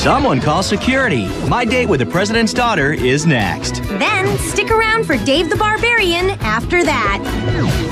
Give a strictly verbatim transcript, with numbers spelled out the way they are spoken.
Someone call security. My date with the president's daughter is next. Then stick around for Dave the Barbarian after that.